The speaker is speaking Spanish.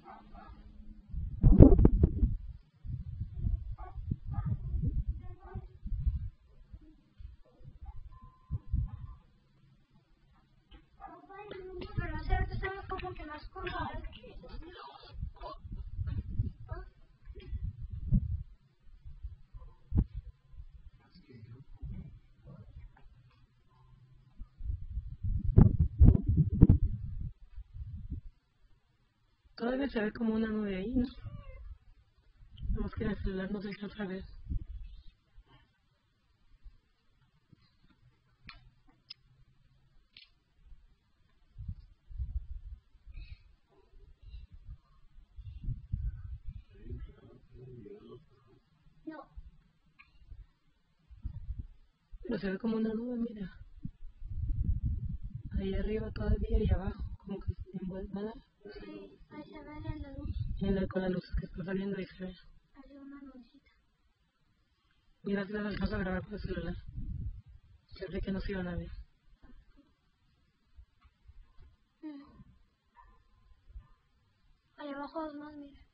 Pero hacer que estamos como que más cómodos. Todavía se ve como una nube ahí, ¿no? Vamos que en el celular no se alcanza a ver. No. Pero se ve como una nube, mira. Ahí arriba todavía y abajo, como que se envuelve, ¿no? Sí, ahí se ve en la luz. Con la luz que está saliendo ahí se ve. Hay una nubecita. Mira si las alcanzo a grabar con el celular. Pensé que no se iban a ver. Ahí abajo es más, mira.